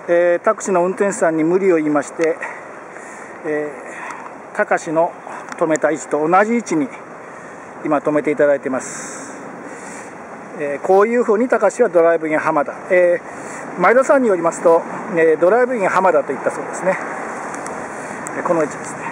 タクシーの運転手さんに無理を言いまして、高志の止めた位置と同じ位置に今止めていただいています。こういうふうに高志はドライブイン浜田、前田さんによりますと、ドライブイン浜田といったそうですね。この位置ですね。